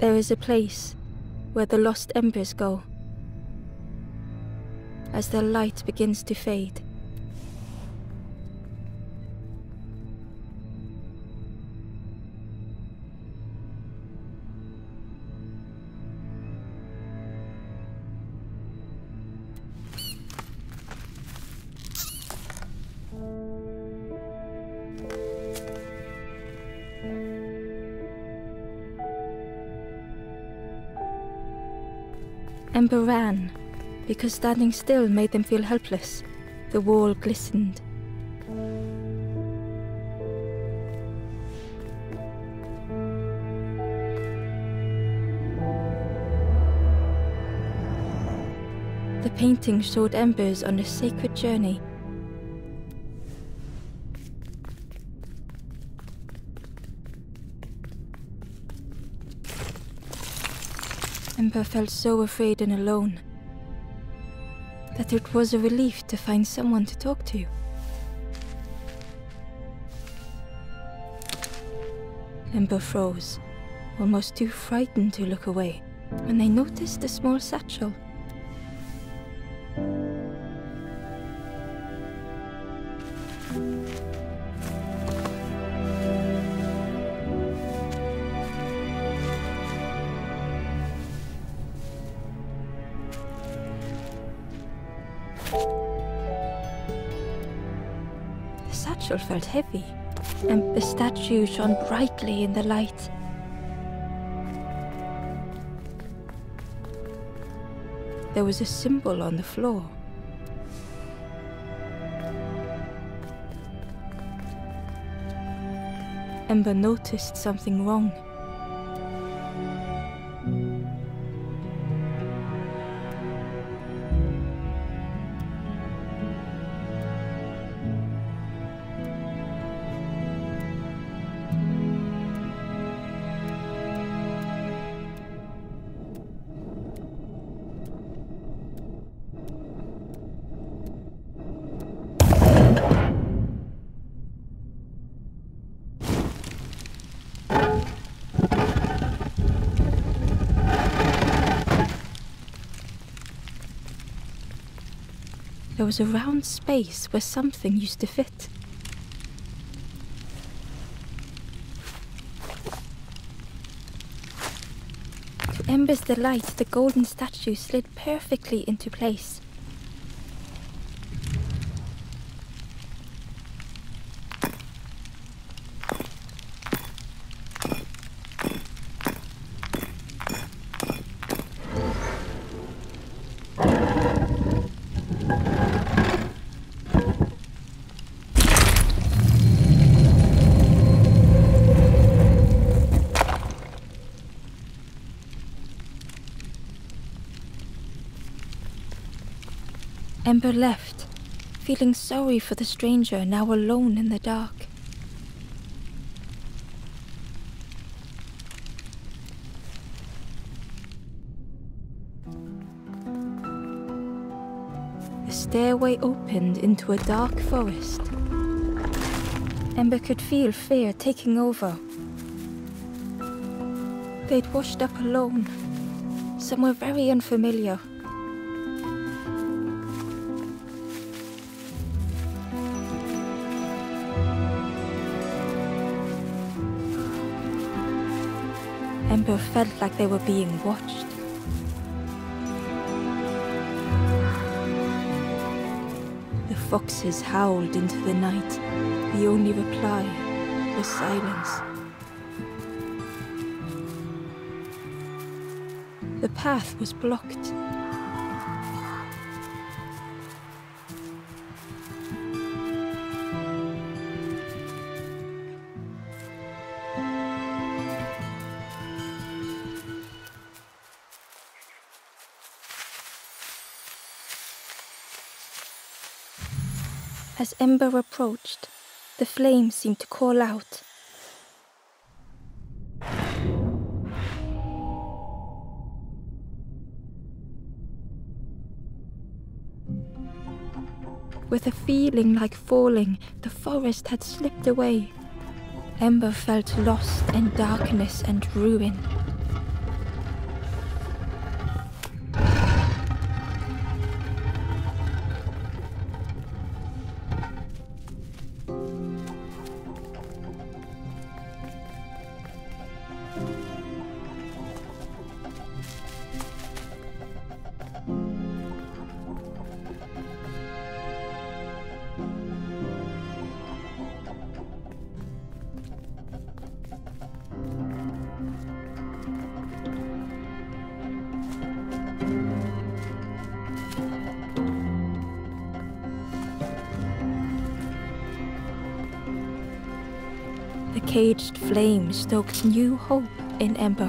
There is a place where the lost embers go as their light begins to fade. Ember ran, because standing still made them feel helpless. The wall glistened. The painting showed embers on a sacred journey. Ember felt so afraid and alone that it was a relief to find someone to talk to. Ember froze, almost too frightened to look away, when they noticed a small satchel. The satchel felt heavy, and the statue shone brightly in the light. There was a symbol on the floor. Ember noticed something wrong. There was a round space where something used to fit. To Ember's delight, the golden statue slid perfectly into place. Ember left, feeling sorry for the stranger now alone in the dark. The stairway opened into a dark forest. Ember could feel fear taking over. They'd washed up alone, somewhere very unfamiliar. Ember felt like they were being watched. The foxes howled into the night. The only reply was silence. The path was blocked. As Ember approached, the flames seemed to call out. With a feeling like falling, the forest had slipped away. Ember felt lost in darkness and ruin. The caged flame stoked new hope in Ember.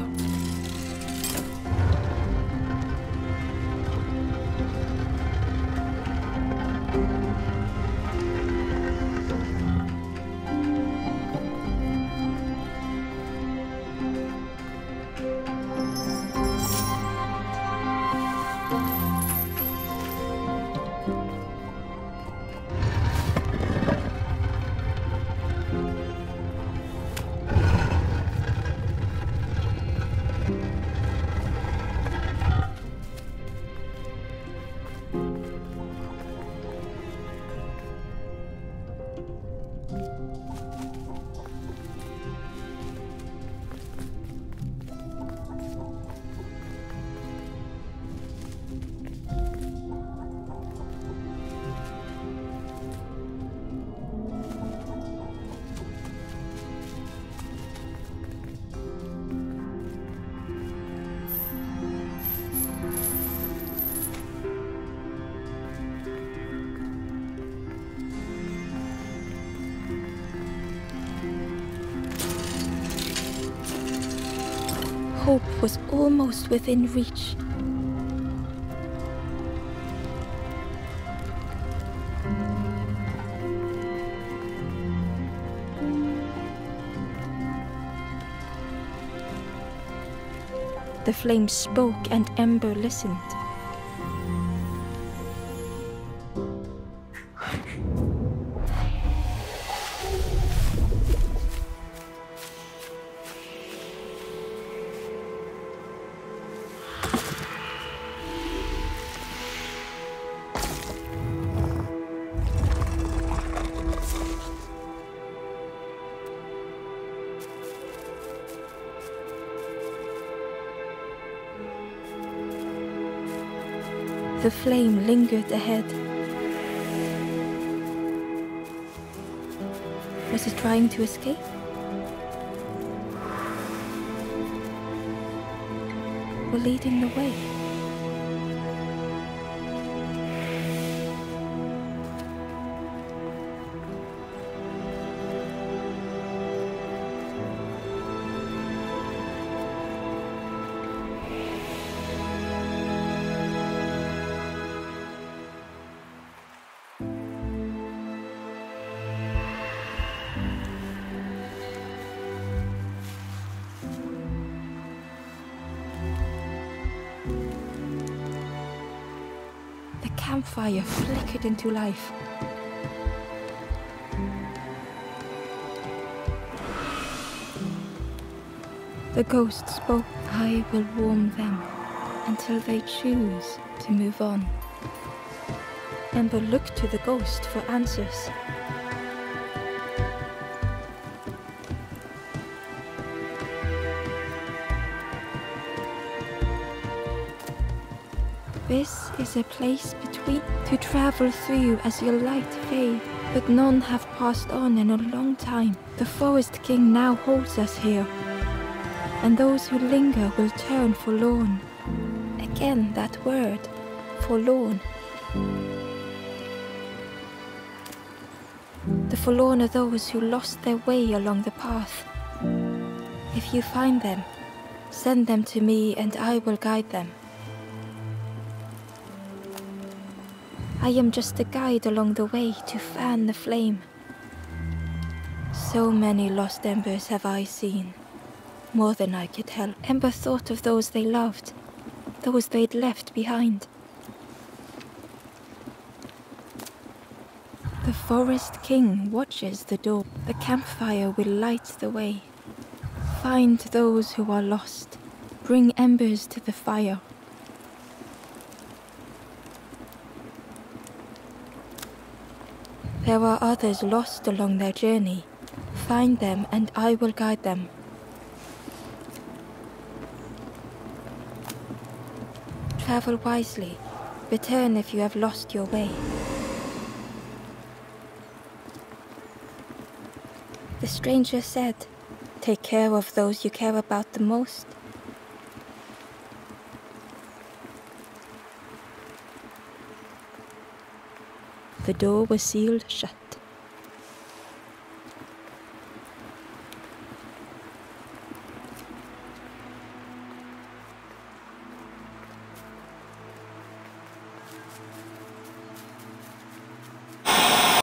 Hope was almost within reach. The flame spoke and Ember listened. The flame lingered ahead. Was it trying to escape? Or leading the way? The campfire flickered into life. The ghost spoke, "I will warm them until they choose to move on." Ember looked to the ghost for answers. This is a place between to travel through as your light fade, but none have passed on in a long time. The Forest King now holds us here, and those who linger will turn forlorn. Again that word, forlorn. The forlorn are those who lost their way along the path. If you find them, send them to me and I will guide them. I am just a guide along the way to fan the flame. So many lost embers have I seen, more than I could help. Ember thought of those they loved, those they'd left behind. The Forest King watches the door. The campfire will light the way. Find those who are lost. Bring embers to the fire. There are others lost along their journey. Find them and I will guide them. Travel wisely. Return if you have lost your way. The stranger said, "Take care of those you care about the most." The door was sealed shut.